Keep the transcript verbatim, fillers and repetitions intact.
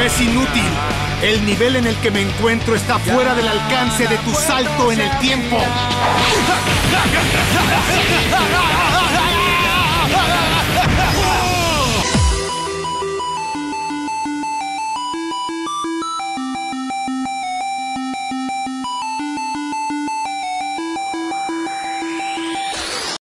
Es inútil. El nivel en el que me encuentro está fuera del alcance de tu salto en el tiempo. ¡Ja! ¡Ja!